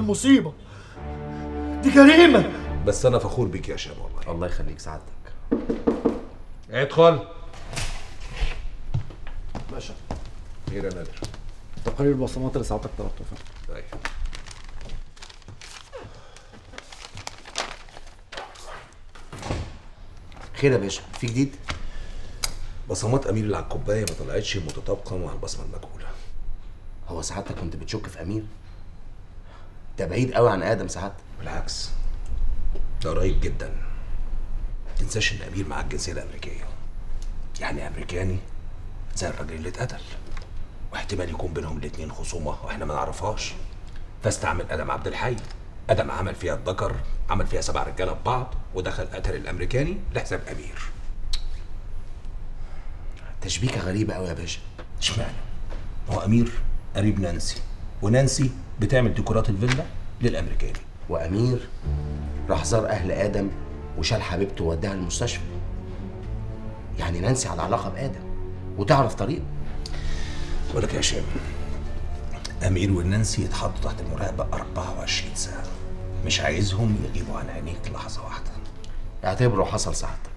مصيبه، دي جريمه. بس انا فخور بيك يا هشام والله. الله يخليك سعادتك. ادخل. باشا خير يا نادر؟ تقارير البصمات اللي سعادتك طلبته يا فندم. طيب خير يا باشا، في جديد؟ بصمات امير اللي على الكوبايه ما طلعتش متطابقه مع البصمه المجهوله. هو سعادتك كنت بتشك في امير؟ ده بعيد قوي عن ادم سعادتك. بالعكس، ده قريب جدا. متنساش ان امير معاه الجنسيه الامريكيه، يعني امريكاني زي الراجل اللي اتقتل، واحتمال يكون بينهم الاتنين خصومه واحنا ما نعرفهاش. فاستعمل ادم عبد الحي. ادم عمل فيها الذكر، عمل فيها 7 رجاله ببعض، ودخل قتل الامريكاني لحساب امير. تشبيكه غريبه قوي يا باشا. اشمعنى؟ هو امير قريب نانسي، ونانسي بتعمل ديكورات الفيلا للامريكاني، وامير راح زار اهل ادم وشال حبيبته ووداها المستشفى. يعني نانسي على علاقه بادم وتعرف طريقه. بقول لك يا هشام، امير ونانسي يتحطوا تحت المراقبه 24 ساعه. مش عايزهم يغيبوا عن عينيك لحظه واحده. اعتبره حصل سعادتك.